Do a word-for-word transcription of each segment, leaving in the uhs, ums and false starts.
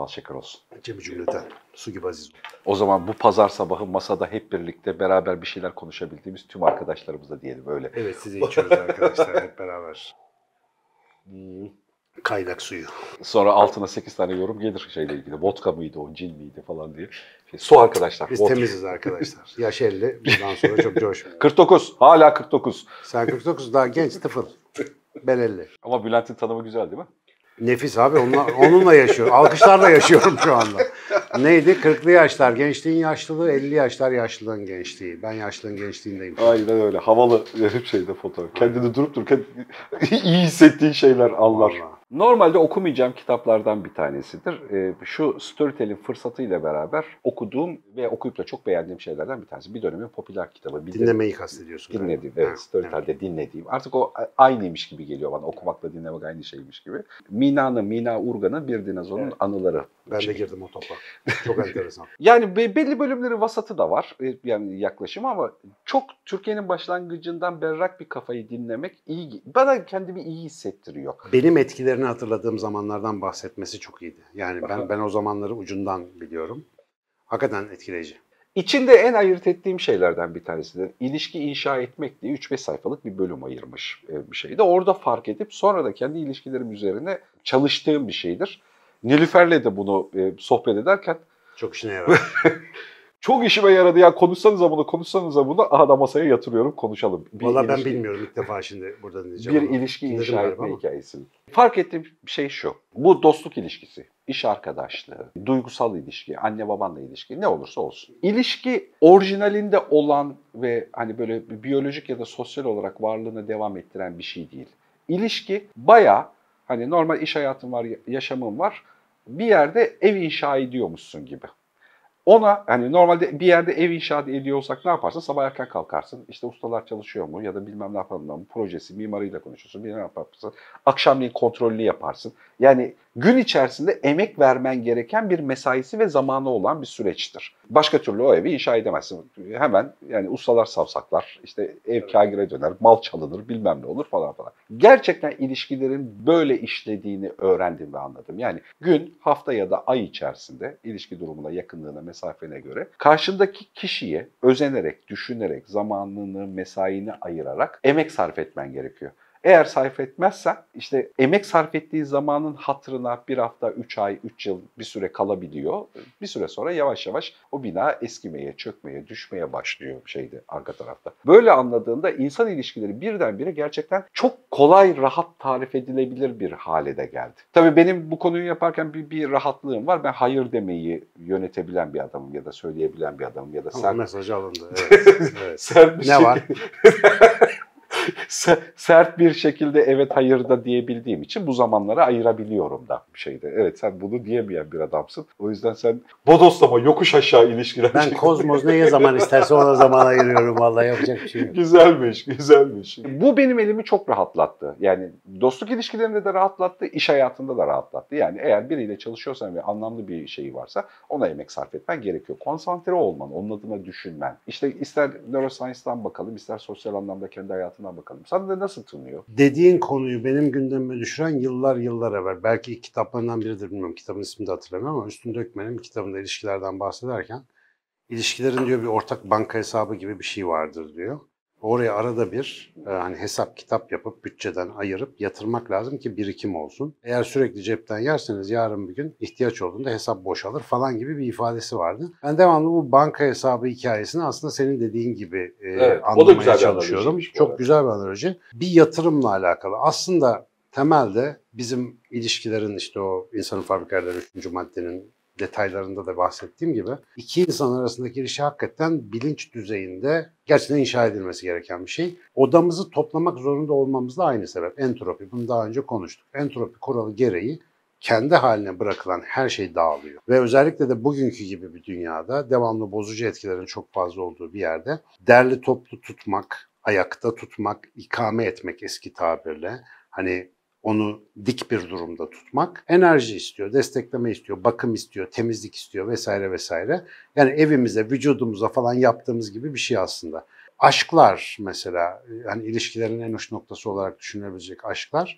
bal şeker olsun. Cemi cümleten. Su gibi aziz. O zaman bu pazar sabahı masada hep birlikte beraber bir şeyler konuşabildiğimiz tüm arkadaşlarımıza diyelim öyle. Evet, sizi içiyoruz arkadaşlar hep beraber. Hmm. Kaynak suyu. Sonra altına sekiz tane yorum gelir şeyle ilgili. Vodka mıydı o, cin miydi falan diye. Şey, su arkadaşlar. Biz vodka. Temiziz arkadaşlar. Yaş elli. Bundan sonra çok coşmuyor. kırk dokuz. Hala kırk dokuz. Sen kırk dokuz, daha genç, tıfıl. Ben elli. Ama Bülent'in tanımı güzel değil mi? Nefis abi. Onunla, onunla yaşıyor. Alkışlarla yaşıyorum şu anda. Neydi? kırklı yaşlar gençliğin yaşlılığı, elli yaşlar yaşlılığın gençliği. Ben yaşlılığın gençliğindeyim. Aynen öyle. Havalı hep şeyde fotoğraf. Kendini durup dururken iyi hissettiğin şeyler anlar. Vallahi. Normalde okumayacağım kitaplardan bir tanesidir. Ee, şu Storytel'in fırsatıyla beraber okuduğum ve okuyup da çok beğendiğim şeylerden bir tanesi. Bir dönemin popüler kitabı. Bir Dinlemeyi kastediyorsun. Dinlediğim, evet. Storytel'de evet. dinlediğim. Artık o aynıymış gibi geliyor bana. Okumakla dinlemek aynı şeymiş gibi. Mina'nın, Mina Urgan'ın Bir Dinozorun evet. Anıları. Ben de girdim o topa. Çok enteresan. Yani belli bölümleri vasatı da var. Yani yaklaşım ama çok Türkiye'nin başlangıcından berrak bir kafayı dinlemek iyi. Bana kendimi iyi hissettiriyor. Benim etkilerini hatırladığım zamanlardan bahsetmesi çok iyiydi. Yani ben ben o zamanları ucundan biliyorum. Hakikaten etkileyici. İçinde en ayırt ettiğim şeylerden bir tanesi de ilişki inşa etmek diye üç beş sayfalık bir bölüm ayırmış bir şeydi. Orada fark edip sonra da kendi ilişkilerim üzerine çalıştığım bir şeydir. Nilüfer'le de bunu e, sohbet ederken çok işine yaradı. Çok işime yaradı ya, konuşsanıza bunu, konuşsanıza bunu. Aha da masaya yatırıyorum, konuşalım. Bir Vallahi ilişki, ben bilmiyorum, ilk defa şimdi burada dinleyeceğim. Bir ama. ilişki Dinledim inşa etme ama. hikayesi. Fark ettiğim şey şu, bu dostluk ilişkisi, iş arkadaşlığı, duygusal ilişki, anne babanla ilişki, ne olursa olsun. İlişki orijinalinde olan ve hani böyle biyolojik ya da sosyal olarak varlığını devam ettiren bir şey değil. İlişki bayağı hani normal iş hayatın var, yaşamın var, bir yerde ev inşa ediyormuşsun gibi. Ona hani normalde bir yerde ev inşa ediyorsak ne yaparsın? Sabah erken kalkarsın. İşte ustalar çalışıyor mu ya da bilmem ne yapalım mı? Projesi, mimarıyla konuşursun. Bilmem ne yaparsın. Akşamleyin kontrolünü yaparsın. Yani gün içerisinde emek vermen gereken bir mesaisi ve zamanı olan bir süreçtir. Başka türlü o evi inşa edemezsin. Hemen yani ustalar savsaklar, işte ev kâgire döner, mal çalınır, bilmem ne olur falan falan. Gerçekten ilişkilerin böyle işlediğini öğrendim ve anladım. Yani gün, hafta ya da ay içerisinde ilişki durumuna, yakınlığına, mesafene göre karşındaki kişiye özenerek, düşünerek, zamanını, mesaini ayırarak emek sarf etmen gerekiyor. Eğer sarf etmezsen işte emek sarf ettiği zamanın hatırına bir hafta, üç ay, üç yıl bir süre kalabiliyor. Bir süre sonra yavaş yavaş o bina eskimeye, çökmeye, düşmeye başlıyor şeyde arka tarafta. Böyle anladığında insan ilişkileri birdenbire gerçekten çok kolay, rahat tarif edilebilir bir hale de geldi. Tabii benim bu konuyu yaparken bir, bir rahatlığım var. Ben hayır demeyi yönetebilen bir adamım ya da söyleyebilen bir adamım ya da Ama sert... mesajı alındı. Evet. Evet. sert bir ne şey... var? Sert bir şekilde evet hayır da diyebildiğim için bu zamanlara ayırabiliyorum da bir şeyde. Evet, sen bunu diyemeyen bir adamsın. O yüzden sen bodoslama, yokuş aşağı ilişkiler. Ben kozmos neye zaman isterse ona zaman ayırıyorum, vallahi yapacak bir şey yok. Güzelmiş, güzelmiş. Bu benim elimi çok rahatlattı. Yani dostluk ilişkilerinde de rahatlattı, iş hayatında da rahatlattı. Yani eğer biriyle çalışıyorsan ve anlamlı bir şey varsa ona emek sarf etmen gerekiyor. Konsantre olman, onun adına düşünmen. İşte ister neuroscience'dan bakalım, ister sosyal anlamda kendi hayatından bakalım. Sana da nasıl tınlıyor? Dediğin konuyu benim gündemime düşüren yıllar yıllar evvel. Belki ilk kitaplarından biridir, bilmiyorum. Kitabın ismini de hatırlamıyorum ama Üstün Dökmen'in kitabında ilişkilerden bahsederken ilişkilerin diyor bir ortak banka hesabı gibi bir şey vardır diyor. Oraya arada bir e, hani hesap kitap yapıp bütçeden ayırıp yatırmak lazım ki birikim olsun. Eğer sürekli cepten yerseniz yarın bir gün ihtiyaç olduğunda hesap boşalır falan gibi bir ifadesi vardı. Ben devamlı bu banka hesabı hikayesini aslında senin dediğin gibi e, evet, anlamaya çalışıyorum. Çok güzel bir analoji. Bir yatırımla alakalı. Aslında temelde bizim ilişkilerin işte o insanın fabrikalarının üçüncü maddenin detaylarında da bahsettiğim gibi iki insan arasındaki ilişki hakikaten bilinç düzeyinde gerçekten inşa edilmesi gereken bir şey. Odamızı toplamak zorunda olmamız da aynı sebep. Entropi. Bunu daha önce konuştuk. Entropi kuralı gereği kendi haline bırakılan her şey dağılıyor. Ve özellikle de bugünkü gibi bir dünyada devamlı bozucu etkilerin çok fazla olduğu bir yerde derli toplu tutmak, ayakta tutmak, ikame etmek eski tabirle, hani onu dik bir durumda tutmak enerji istiyor, destekleme istiyor, bakım istiyor, temizlik istiyor vesaire vesaire. Yani evimize, vücudumuza falan yaptığımız gibi bir şey aslında. Aşklar mesela, hani ilişkilerin en uç noktası olarak düşünülebilecek aşklar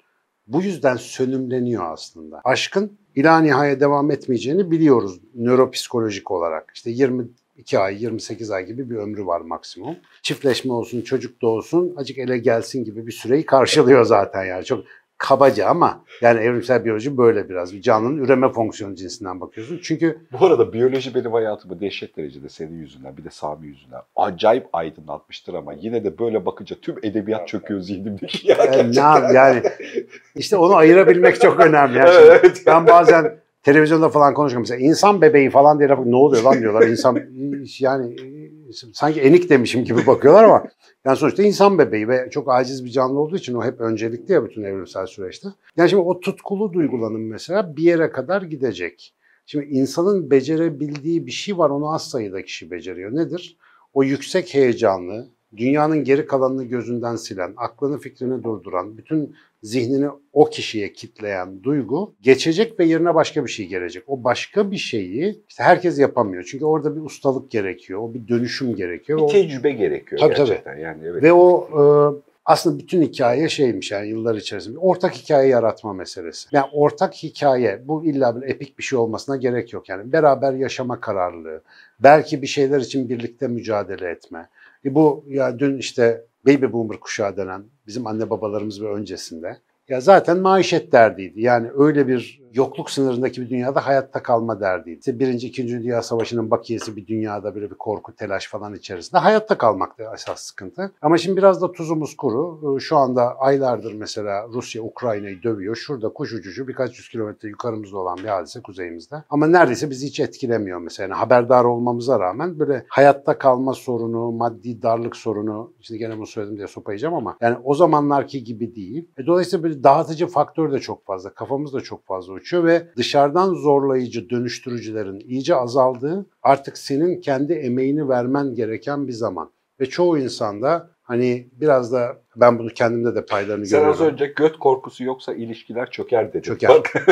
bu yüzden sönümleniyor aslında. Aşkın ilanihaya devam etmeyeceğini biliyoruz nöropsikolojik olarak. İşte yirmi iki ay, yirmi sekiz ay gibi bir ömrü var maksimum. Çiftleşme olsun, çocuk doğsun, acık ele gelsin gibi bir süreyi karşılıyor zaten yani. Çok kabaca ama yani evrimsel biyoloji böyle biraz. Bir canlının üreme fonksiyonu cinsinden bakıyorsun. Çünkü bu arada biyoloji benim hayatımı dehşet derecede senin yüzünden, bir de Sami yüzünden acayip aydınlatmıştır ama yine de böyle bakınca tüm edebiyat çöküyor zihnimdeki. Ya, yani, ne yap- yani işte onu ayırabilmek çok önemli. Yani evet. ben bazen televizyonda falan konuşuyorum. Mesela insan bebeği falan diye ne oluyor lan diyorlar. İnsan yani sanki enik demişim gibi bakıyorlar ama yani sonuçta insan bebeği ve çok aciz bir canlı olduğu için o hep öncelikli ya bütün evrimsel süreçte. Yani şimdi o tutkulu duygulanım mesela bir yere kadar gidecek. Şimdi insanın becerebildiği bir şey var, onu az sayıda kişi beceriyor. Nedir? O yüksek heyecanlı, dünyanın geri kalanını gözünden silen, aklını fikrini durduran, bütün zihnini o kişiye kitleyen duygu geçecek ve yerine başka bir şey gelecek. O başka bir şeyi işte herkes yapamıyor. Çünkü orada bir ustalık gerekiyor, o bir dönüşüm gerekiyor. Bir o... tecrübe gerekiyor tabii, gerçekten. Tabii. Yani evet. Ve o e, aslında bütün hikaye şeymiş yani yıllar içerisinde. Ortak hikaye yaratma meselesi. Yani ortak hikaye, bu illa bir epik bir şey olmasına gerek yok. Yani beraber yaşama kararlılığı, belki bir şeyler için birlikte mücadele etme. E bu ya dün işte baby boomer kuşağı denen bizim anne babalarımız ve öncesinde ya zaten maişet derdiydi. Yani öyle bir yokluk sınırındaki bir dünyada hayatta kalma derdiydi. İşte Birinci, İkinci Dünya Savaşı'nın bakiyesi bir dünyada böyle bir korku, telaş falan içerisinde hayatta kalmaktı esas sıkıntı. Ama şimdi biraz da tuzumuz kuru. Şu anda aylardır mesela Rusya Ukrayna'yı dövüyor. Şurada kuş uçuşu birkaç yüz kilometre yukarımızda olan bir hadise kuzeyimizde. Ama neredeyse bizi hiç etkilemiyor mesela. Yani haberdar olmamıza rağmen böyle hayatta kalma sorunu, maddi darlık sorunu, şimdi gene bunu söyledim diye sopa yiyeceğim ama yani o zamanlarki gibi değil. E dolayısıyla böyle dağıtıcı faktör de çok fazla, kafamız da çok fazla uçuyor ve dışarıdan zorlayıcı dönüştürücülerin iyice azaldığı, artık senin kendi emeğini vermen gereken bir zaman. Ve çoğu insanda hani biraz da ben bunu kendimde de paylarını Sen görüyorum. az önce göt korkusu yoksa ilişkiler çöker dedin. Çöker.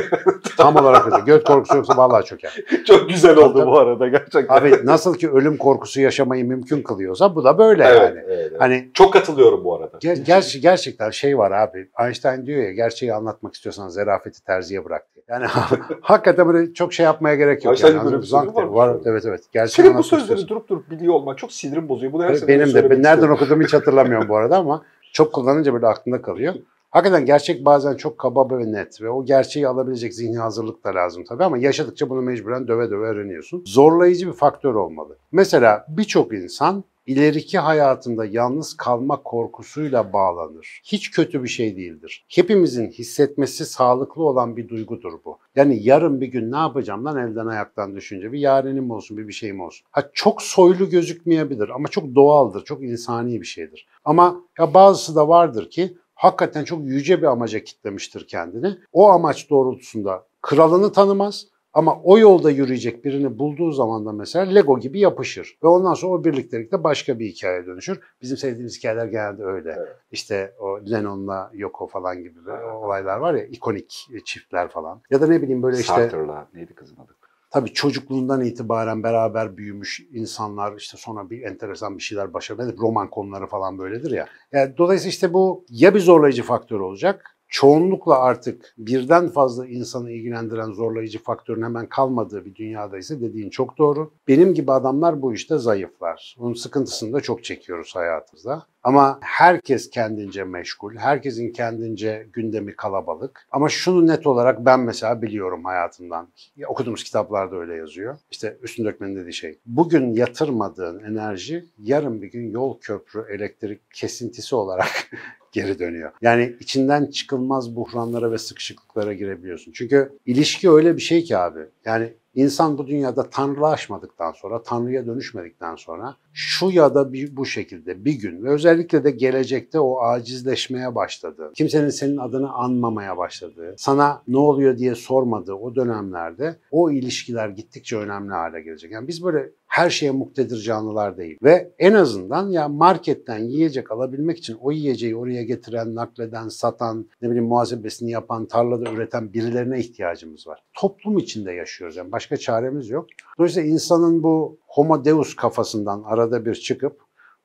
Tam olarak öyle. Göt korkusu yoksa vallahi çöker. Çok güzel oldu Tabii. bu arada gerçekten. Abi nasıl ki ölüm korkusu yaşamayı mümkün kılıyorsa bu da böyle evet, yani. Evet, evet. Hani çok katılıyorum bu arada. ger- ger- gerçekten şey var abi. Einstein diyor ya, gerçeği anlatmak istiyorsan zerafeti terziye bırak diye. Yani hakikaten böyle çok şey yapmaya gerek yok. Einstein'ın Yani. böyle bir sözü var mı? var. Evet evet. Gerçeği Senin bu anlatmak sözleri istiyorsan. durup durup biliyor olman çok sinirim bozuyor. Bunu her Evet, sene benim de. söylemek Ben nereden istiyorum. okuduğumu hiç hatırlamıyorum bu arada ama çok kullanınca böyle aklımda kalıyor. Hakikaten gerçek bazen çok kaba ve net ve o gerçeği alabilecek zihni hazırlık da lazım tabii ama yaşadıkça bunu mecburen döve döve öğreniyorsun. Zorlayıcı bir faktör olmalı. Mesela birçok insan ileriki hayatında yalnız kalma korkusuyla bağlanır. Hiç kötü bir şey değildir. Hepimizin hissetmesi sağlıklı olan bir duygudur bu. Yani yarın bir gün ne yapacağım lan elden ayaktan düşünce, bir yarenim olsun, bir bir şeyim olsun. Ha, çok soylu gözükmeyebilir ama çok doğaldır, çok insani bir şeydir. Ama ya bazısı da vardır ki hakikaten çok yüce bir amaca kitlemiştir kendini. O amaç doğrultusunda kralını tanımaz ama o yolda yürüyecek birini bulduğu zaman da mesela Lego gibi yapışır. Ve ondan sonra o birliktelikte başka bir hikayeye dönüşür. Bizim sevdiğimiz hikayeler genelde öyle. Evet. İşte o Lennon'la Yoko falan gibi olaylar var ya, ikonik çiftler falan. Ya da ne bileyim böyle işte... Sartre'la neydi kızın adı? Tabii çocukluğundan itibaren beraber büyümüş insanlar işte sonra bir enteresan bir şeyler başarıyor. Roman konuları falan böyledir ya. Yani dolayısıyla işte bu ya bir zorlayıcı faktör olacak. Çoğunlukla artık birden fazla insanı ilgilendiren zorlayıcı faktörün hemen kalmadığı bir dünyada ise dediğin çok doğru. Benim gibi adamlar bu işte zayıflar. Bunun sıkıntısını da çok çekiyoruz hayatımızda. Ama herkes kendince meşgul, herkesin kendince gündemi kalabalık. Ama şunu net olarak ben mesela biliyorum hayatımdan. Okuduğumuz kitaplarda öyle yazıyor. İşte Üstün Dökmen'in dediği şey. Bugün yatırmadığın enerji yarın bir gün yol, köprü, elektrik kesintisi olarak geri dönüyor. Yani içinden çıkılmaz buhranlara ve sıkışıklıklara girebiliyorsun. Çünkü ilişki öyle bir şey ki abi. Yani insan bu dünyada tanrılaşmadıktan sonra, tanrıya dönüşmedikten sonra şu ya da bir, bu şekilde bir gün ve özellikle de gelecekte o acizleşmeye başladığı, kimsenin senin adını anmamaya başladığı, sana ne oluyor diye sormadığı o dönemlerde o ilişkiler gittikçe önemli hale gelecek. Yani biz böyle her şeye muktedir canlılar değil. Ve en azından ya marketten yiyecek alabilmek için o yiyeceği oraya getiren, nakleden, satan, ne bileyim muhasebesini yapan, tarlada üreten birilerine ihtiyacımız var. Toplum içinde yaşıyoruz yani başka çaremiz yok. Dolayısıyla insanın bu homo deus kafasından arada bir çıkıp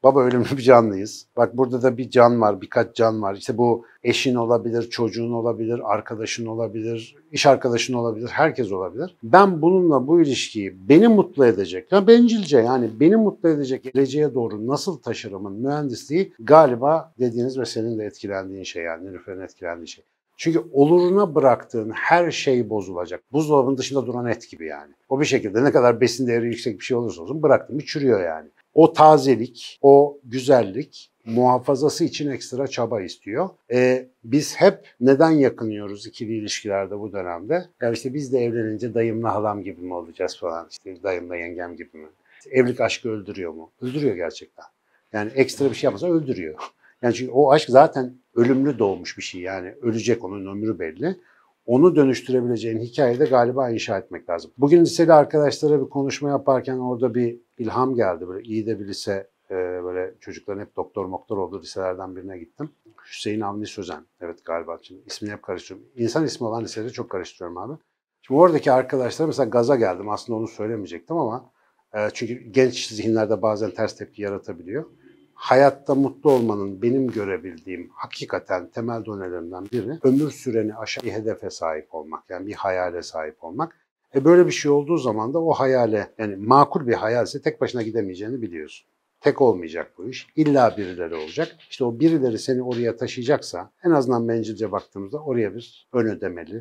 Baba ölümlü bir canlıyız. Bak burada da bir can var, birkaç can var. İşte bu eşin olabilir, çocuğun olabilir, arkadaşın olabilir, iş arkadaşın olabilir, herkes olabilir. Ben bununla bu ilişkiyi beni mutlu edecek, ya bencilce yani beni mutlu edecek geleceğe doğru nasıl taşırımın mühendisliği galiba dediğiniz ve senin de etkilendiğin şey, yani Nilüfer'in etkilendiği şey. Çünkü oluruna bıraktığın her şey bozulacak. Buzdolabının dışında duran et gibi yani. O bir şekilde ne kadar besin değeri yüksek bir şey olursa olsun bıraktın mı çürüyor yani. O tazelik, o güzellik muhafazası için ekstra çaba istiyor. Ee, biz hep neden yakınıyoruz ikili ilişkilerde bu dönemde? Yani işte biz de evlenince dayımla halam gibi mi olacağız falan, işte dayımla yengem gibi mi? Evlilik aşkı öldürüyor mu? Öldürüyor gerçekten. Yani ekstra bir şey yapmasa öldürüyor. Yani çünkü o aşk zaten ölümlü doğmuş bir şey, yani ölecek, onun ömrü belli. Onu dönüştürebileceğin hikayeyi de galiba inşa etmek lazım. Bugün liseli arkadaşlara bir konuşma yaparken orada bir ilham geldi. Böyle iyi de bir lise, e, böyle çocukların hep doktor moktor olduğu liselerden birine gittim. Hüseyin Avni Sözen, evet galiba, şimdi ismini hep karıştırıyorum. İnsan ismi olan liseleri çok karıştırıyorum abi. Şimdi oradaki arkadaşlar mesela gaza geldim, aslında onu söylemeyecektim ama e, çünkü genç zihinlerde bazen ters tepki yaratabiliyor. Hayatta mutlu olmanın benim görebildiğim hakikaten temel donelerimden biri ömür süreni aşan bir hedefe sahip olmak, yani bir hayale sahip olmak. E böyle bir şey olduğu zaman da o hayale, yani makul bir hayalse tek başına gidemeyeceğini biliyorsun. Tek olmayacak bu iş. İlla birileri olacak. İşte o birileri seni oraya taşıyacaksa en azından bencilce baktığımızda oraya bir ön ödemeli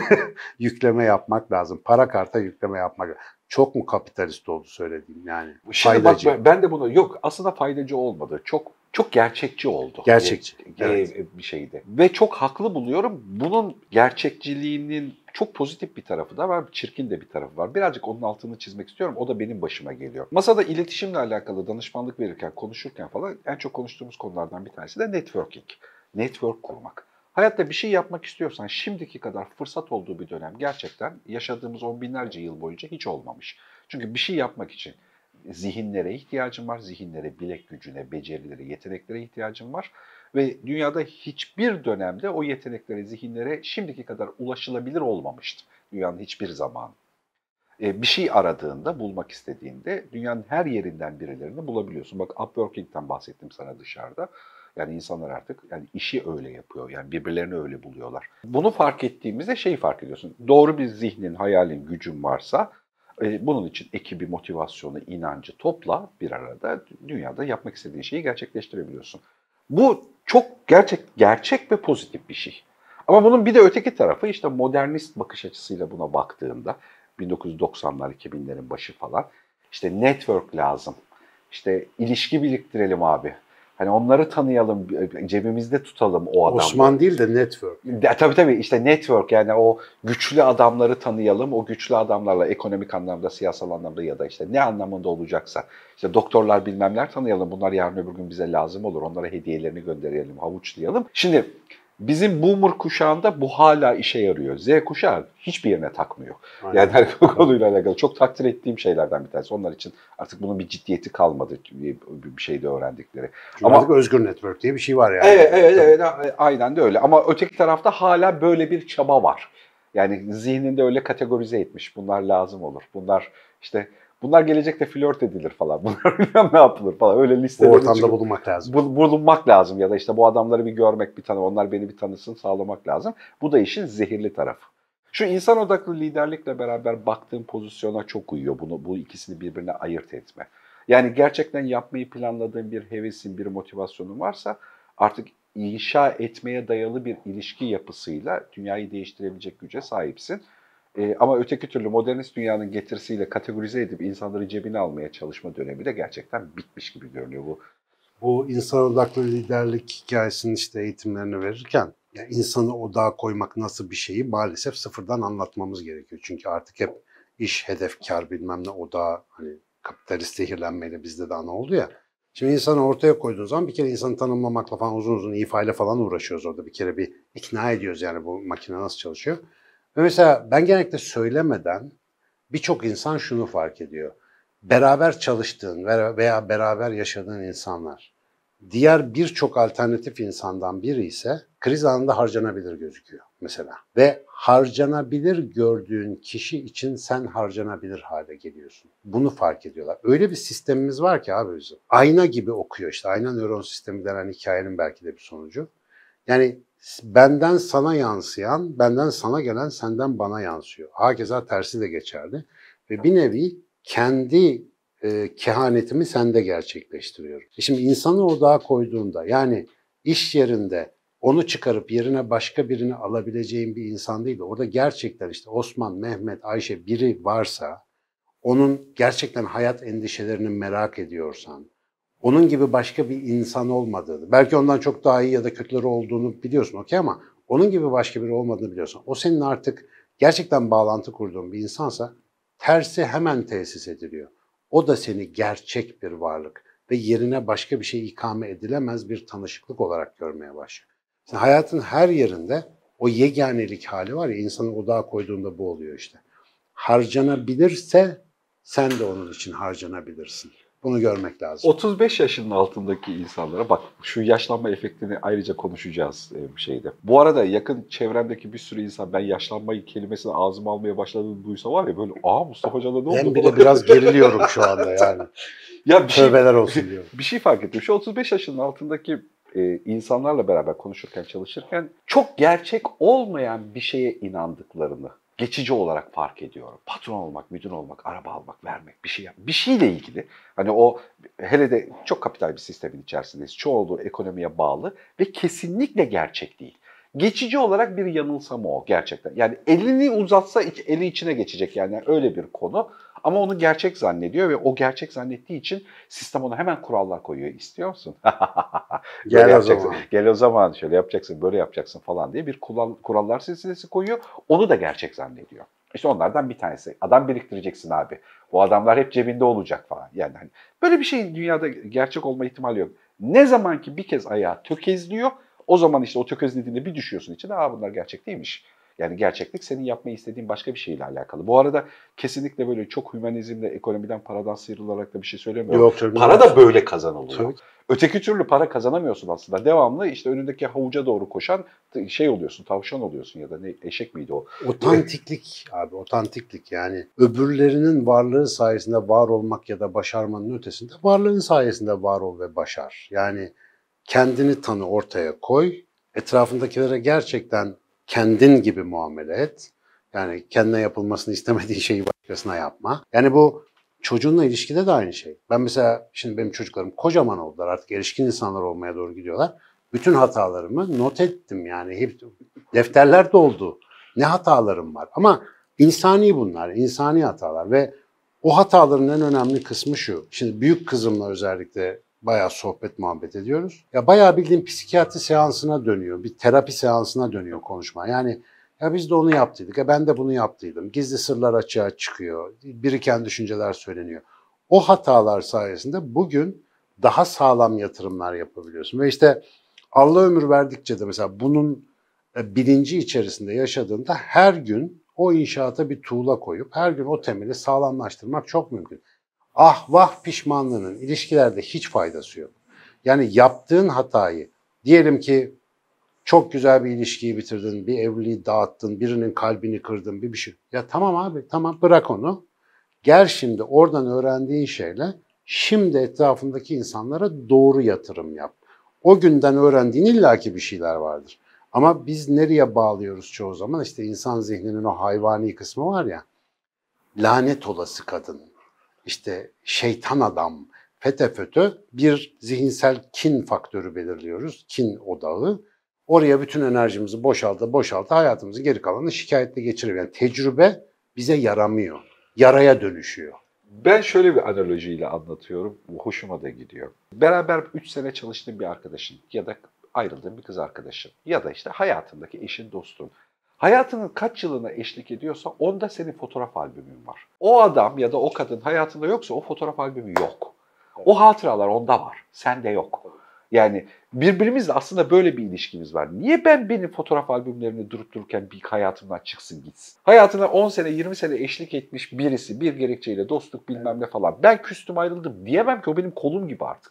yükleme yapmak lazım. Para karta yükleme yapmak lazım. Çok mu kapitalist oldu söylediğim yani? Şimdi Faydacı. bak ben de bunu yok aslında faydacı olmadı. Çok çok gerçekçi oldu. Gerçekçi. E, Evet. Bir şeydi. Ve çok haklı buluyorum. Bunun gerçekçiliğinin çok pozitif bir tarafı da var, çirkin de bir tarafı var. Birazcık onun altını çizmek istiyorum. O da benim başıma geliyor. Masada iletişimle alakalı danışmanlık verirken, konuşurken falan en çok konuştuğumuz konulardan bir tanesi de networking. Network kurmak. Hayatta bir şey yapmak istiyorsan şimdiki kadar fırsat olduğu bir dönem gerçekten yaşadığımız on binlerce yıl boyunca hiç olmamış. Çünkü bir şey yapmak için zihinlere ihtiyacın var, zihinlere, bilek gücüne, becerilere, yeteneklere ihtiyacın var. Ve dünyada hiçbir dönemde o yeteneklere, zihinlere şimdiki kadar ulaşılabilir olmamıştı. Dünyanın hiçbir zamanı. E, bir şey aradığında, bulmak istediğinde dünyanın her yerinden birilerini bulabiliyorsun. Bak Upworking'den bahsettim sana dışarıda. Yani insanlar artık yani işi öyle yapıyor. Yani birbirlerini öyle buluyorlar. Bunu fark ettiğimizde şeyi fark ediyorsun. Doğru bir zihnin, hayalin, gücün varsa e, bunun için ekibi, motivasyonu, inancı topla bir arada dünyada yapmak istediğin şeyi gerçekleştirebiliyorsun. Bu çok gerçek gerçek ve pozitif bir şey. Ama bunun bir de öteki tarafı işte modernist bakış açısıyla buna baktığında bin dokuz yüz doksanlar, iki binlerin başı falan işte network lazım. İşte ilişki biriktirelim abi. Hani onları tanıyalım, cebimizde tutalım o adamları. Osman değil de network. De, tabii tabii işte network, yani o güçlü adamları tanıyalım. O güçlü adamlarla ekonomik anlamda, siyasal anlamda ya da işte ne anlamında olacaksa. İşte doktorlar bilmemler tanıyalım. Bunlar yarın öbür gün bize lazım olur. Onlara hediyelerini gönderelim, havuçlayalım. Şimdi bizim boomer kuşağında bu hala işe yarıyor. Z kuşağı hiçbir yerine takmıyor. Aynen. Yani her konuyla alakalı çok takdir ettiğim şeylerden bir tanesi. Onlar için artık bunun bir ciddiyeti kalmadı bir şeyde öğrendikleri. Çünkü ama artık özgür network diye bir şey var yani. Evet, evet, evet, aynen de öyle. Ama öteki tarafta hala böyle bir çaba var. Yani zihninde öyle kategorize etmiş. Bunlar lazım olur. Bunlar işte bunlar gelecekte flört edilir falan. Bunlar bilmem ne yapılır falan. Öyle listeleri O ortamda çıkıp, bulunmak lazım. Bu, bulunmak lazım ya da işte bu adamları bir görmek, bir tanı, onlar beni bir tanısın sağlamak lazım. Bu da işin zehirli tarafı. Şu insan odaklı liderlikle beraber baktığım pozisyona çok uyuyor. Bunu, bu ikisini birbirine ayırt etme. Yani gerçekten yapmayı planladığın bir hevesin, bir motivasyonun varsa artık inşa etmeye dayalı bir ilişki yapısıyla dünyayı değiştirebilecek güce sahipsin. Ee, ama öteki türlü modernist dünyanın getirisiyle kategorize edip insanları cebine almaya çalışma dönemi de gerçekten bitmiş gibi görünüyor bu. Bu insan odaklı liderlik hikayesinin işte eğitimlerini verirken yani insanı odağa koymak nasıl bir şeyi maalesef sıfırdan anlatmamız gerekiyor. Çünkü artık hep iş, hedef, kar bilmem ne odağı, hani kapitalist zehirlenmeyle bizde de ana oldu ya. Şimdi insanı ortaya koyduğun zaman bir kere insanı tanımlamakla falan uzun uzun ifade falan uğraşıyoruz orada. Bir kere bir ikna ediyoruz yani bu makine nasıl çalışıyor. Ve mesela ben genellikle söylemeden birçok insan şunu fark ediyor. Beraber çalıştığın veya beraber yaşadığın insanlar diğer birçok alternatif insandan biri ise kriz anında harcanabilir gözüküyor. mesela. Ve harcanabilir gördüğün kişi için sen harcanabilir hale geliyorsun. Bunu fark ediyorlar. Öyle bir sistemimiz var ki abi bizim. Ayna gibi okuyor işte. Ayna nöron sistemi denen hikayenin belki de bir sonucu. Yani benden sana yansıyan, benden sana gelen senden bana yansıyor. Hakeza tersi de geçerli. Ve bir nevi kendi e, kehanetimi sende gerçekleştiriyorum. E şimdi insanı odağa koyduğunda, yani iş yerinde onu çıkarıp yerine başka birini alabileceğin bir insan değil. Orada gerçekten işte Osman, Mehmet, Ayşe biri varsa, onun gerçekten hayat endişelerini merak ediyorsan, onun gibi başka bir insan olmadığını, belki ondan çok daha iyi ya da kötüleri olduğunu biliyorsun okey, ama onun gibi başka biri olmadığını biliyorsan, o senin artık gerçekten bağlantı kurduğun bir insansa tersi hemen tesis ediliyor. O da seni gerçek bir varlık ve yerine başka bir şey ikame edilemez bir tanışıklık olarak görmeye başlıyor. Şimdi hayatın her yerinde o yeganelik hali var ya, insanın odağa koyduğunda bu oluyor işte. Harcanabilirse sen de onun için harcanabilirsin. Bunu görmek lazım. otuz beş yaşının altındaki insanlara bak, şu yaşlanma efektini ayrıca konuşacağız bir şeyde. Bu arada yakın çevremdeki bir sürü insan ben yaşlanmayı kelimesini ağzıma almaya başladığını duysa var ya böyle, aa Mustafa Hoca'da ne oldu? Ben bile biraz geriliyorum şu anda yani. Ya bir şey, Tövbeler olsun diyorum. Bir şey fark ettim. Şu otuz beş yaşının altındaki e, insanlarla beraber konuşurken, çalışırken çok gerçek olmayan bir şeye inandıklarını geçici olarak fark ediyorum. Patron olmak, müdür olmak, araba almak, vermek, bir şey yapmak. Bir şeyle ilgili. Hani o, hele de çok kapital bir sistemin içerisindeyiz. Çoğu ekonomiye bağlı ve kesinlikle gerçek değil. Geçici olarak bir yanılsama o gerçekten. Yani elini uzatsa eli içine geçecek, yani öyle bir konu. Ama onu gerçek zannediyor ve o gerçek zannettiği için sistem ona hemen kurallar koyuyor. İstiyor musun? Gel o zaman. Gel o zaman, şöyle yapacaksın, böyle yapacaksın falan diye bir kural, kurallar silsilesi koyuyor. Onu da gerçek zannediyor. İşte onlardan bir tanesi. Adam biriktireceksin abi. Bu adamlar hep cebinde olacak falan. Yani hani böyle bir şey dünyada gerçek olma ihtimali yok. Ne zaman ki bir kez ayağı tökezliyor, o zaman işte o tökezlediğinde bir düşüyorsun içine. Aa, bunlar gerçek değilmiş. Yani gerçeklik senin yapmayı istediğin başka bir şeyle alakalı. Bu arada kesinlikle böyle çok hümanizmle, ekonomiden, paradan sıyrılarak da bir şey söylemiyorum. Yok, tabii. Para da böyle kazanılıyor. Tabii. Öteki türlü para kazanamıyorsun aslında. Devamlı işte önündeki havuca doğru koşan şey oluyorsun, tavşan oluyorsun ya da ne, eşek miydi o? Otantiklik abi, otantiklik yani. Öbürlerinin varlığı sayesinde var olmak ya da başarmanın ötesinde varlığın sayesinde var ol ve başar. Yani kendini tanı, ortaya koy. Etrafındakilere gerçekten kendin gibi muamele et. Yani kendine yapılmasını istemediğin şeyi başkasına yapma. Yani bu çocuğunla ilişkide de aynı şey. Ben mesela, şimdi benim çocuklarım kocaman oldular, artık erişkin insanlar olmaya doğru gidiyorlar. Bütün hatalarımı not ettim yani. Hep defterler doldu. Ne hatalarım var. Ama insani bunlar, insani hatalar ve o hataların en önemli kısmı şu. Şimdi büyük kızımla özellikle bayağı sohbet muhabbet ediyoruz. Ya bayağı bildiğin psikiyatri seansına dönüyor. Bir terapi seansına dönüyor konuşma. Yani ya biz de onu yaptıydık, ya ben de bunu yaptıydım. Gizli sırlar açığa çıkıyor. Biriken düşünceler söyleniyor. O hatalar sayesinde bugün daha sağlam yatırımlar yapabiliyorsun. Ve işte Allah ömür verdikçe de mesela bunun bilinci içerisinde yaşadığında her gün o inşaata bir tuğla koyup her gün o temeli sağlamlaştırmak çok mümkün. Ah vah pişmanlığının ilişkilerde hiç faydası yok. Yani yaptığın hatayı, diyelim ki çok güzel bir ilişkiyi bitirdin, bir evliliği dağıttın, birinin kalbini kırdın, bir bir şey. Ya tamam abi, tamam, bırak onu. Gel şimdi oradan öğrendiğin şeyle şimdi etrafındaki insanlara doğru yatırım yap. O günden öğrendiğin illaki bir şeyler vardır. Ama biz nereye bağlıyoruz çoğu zaman? İşte insan zihninin o hayvani kısmı var ya, lanet olası kadın, işte şeytan adam, fete fötö bir zihinsel kin faktörü belirliyoruz, kin odağı. Oraya bütün enerjimizi boşalta boşalta hayatımızı geri kalanını şikayetle geçiriyor. Yani tecrübe bize yaramıyor, yaraya dönüşüyor. Ben şöyle bir analojiyle anlatıyorum, hoşuma da gidiyor. Beraber üç sene çalıştığın bir arkadaşın ya da ayrıldığın bir kız arkadaşın ya da işte hayatındaki eşin, dostun. Hayatının kaç yılına eşlik ediyorsa onda senin fotoğraf albümün var. O adam ya da o kadın hayatında yoksa o fotoğraf albümü yok. O hatıralar onda var, sende yok. Yani birbirimizle aslında böyle bir ilişkimiz var. Niye ben benim fotoğraf albümlerini durup dururken bir hayatımdan çıksın gitsin? Hayatına on sene yirmi sene eşlik etmiş birisi bir gerekçeyle dostluk bilmem ne falan. Ben küstüm ayrıldım diyemem ki, o benim kolum gibi artık.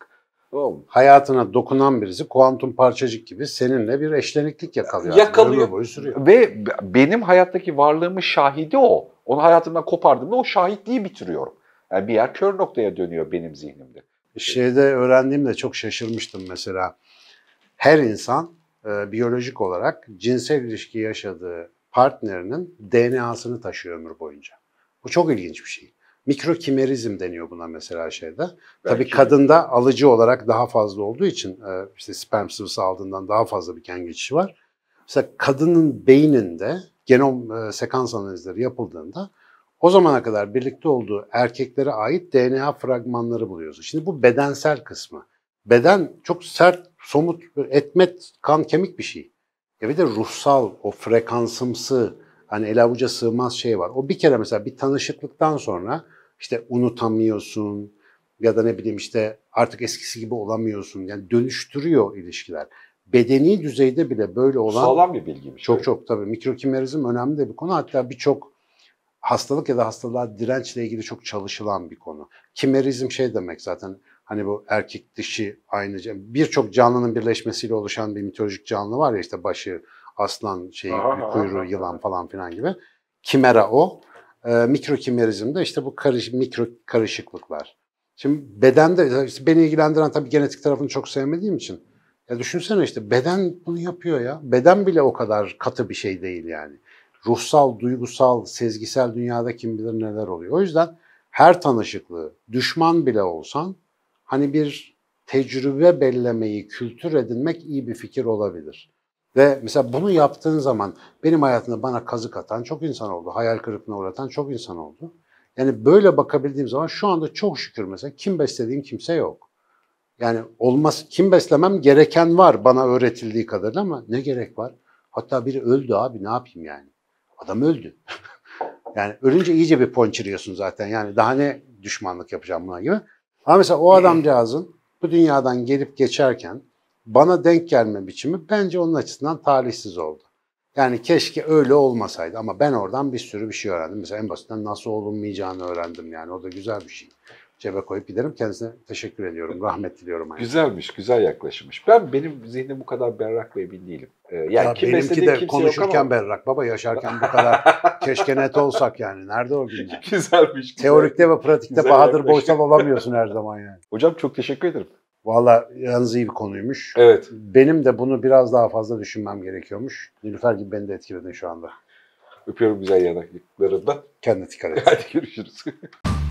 Doğru. Hayatına dokunan birisi kuantum parçacık gibi seninle bir eşleniklik yakalıyor. Yakalıyor. Ömür boyu sürüyor. Ve benim hayattaki varlığımın şahidi o. Onu hayatımdan kopardığımda o şahitliği bitiriyorum. Yani bir yer kör noktaya dönüyor benim zihnimde. Şeyde öğrendiğimde çok şaşırmıştım mesela. Her insan e, biyolojik olarak cinsel ilişki yaşadığı partnerinin D N A'sını taşıyor ömür boyunca. Bu çok ilginç bir şey. Mikrokimerizm deniyor buna mesela şeyde. Belki Tabii kadında alıcı olarak daha fazla olduğu için e, işte sperm sıvısı aldığından daha fazla bir gen geçişi var. Mesela kadının beyninde genom e, sekans analizleri yapıldığında o zamana kadar birlikte olduğu erkeklere ait D N A fragmanları buluyoruz. Şimdi bu bedensel kısmı. Beden çok sert, somut, etmet, kan, kemik bir şey. Ya bir de ruhsal, o frekansımsı, hani el avuca sığmaz şey var. O bir kere mesela bir tanışıklıktan sonra işte unutamıyorsun ya da ne bileyim işte artık eskisi gibi olamıyorsun. Yani dönüştürüyor ilişkiler. Bedeni düzeyde bile böyle olan... Sağlam bir bilgiymiş. Çok çok tabii. Mikrokimerizm önemli de bir konu. Hatta birçok hastalık ya da hastalığa dirençle ilgili çok çalışılan bir konu. Kimerizm şey demek zaten hani bu erkek dişi aynı birçok canlının birleşmesiyle oluşan bir mitolojik canlı var ya işte başı aslan şey Aha, kuyruğu aha, yılan aha. falan filan gibi. Kimera o. E, mikrokimerizm de işte bu karış, mikro karışıklıklar. Şimdi bedende işte beni ilgilendiren tabii genetik tarafını çok sevmediğim için. Ya düşünsene işte beden bunu yapıyor ya. Beden bile o kadar katı bir şey değil yani. Ruhsal, duygusal, sezgisel dünyada kim bilir neler oluyor. O yüzden her tanışıklığı, düşman bile olsan hani bir tecrübe bellemeyi, kültür edinmek iyi bir fikir olabilir. Ve mesela bunu yaptığın zaman benim hayatımda bana kazık atan çok insan oldu. Hayal kırıklığına uğratan çok insan oldu. Yani böyle bakabildiğim zaman şu anda çok şükür mesela kim beslediğim kimse yok. Yani olmaz, kim beslemem gereken var bana öğretildiği kadarıyla ama ne gerek var? Hatta biri öldü abi ne yapayım yani? Adam öldü. Yani ölünce iyice bir ponçiriyorsun zaten. Yani daha ne düşmanlık yapacağım buna gibi. Ama mesela o adamcağızın bu dünyadan gelip geçerken bana denk gelme biçimi bence onun açısından talihsiz oldu. Yani keşke öyle olmasaydı ama ben oradan bir sürü bir şey öğrendim. Mesela en basitinden nasıl olunmayacağını öğrendim yani. O da güzel bir şey. Cebe koyup giderim. Kendisine teşekkür ediyorum. Rahmet diliyorum. Yani. Güzelmiş, güzel yaklaşmış. Ben benim zihnim bu kadar berrak ve emin değilim. Ee, yani Ya kim benimki beslediği de kimse konuşurken yok ama. berrak. Baba yaşarken bu kadar keşke net olsak yani. Nerede o günler? Güzelmiş. Güzel. Teorikte ve pratikte Güzel Bahadır yaklaşım. Boysal olamıyorsun her zaman yani. Hocam çok teşekkür ederim. Valla yalnız iyi bir konuymuş. Evet. Benim de bunu biraz daha fazla düşünmem gerekiyormuş. Nilüfer gibi beni de etkiledin şu anda. Öpüyorum güzel yanaklarından. Kendine dikkat et. Hadi görüşürüz.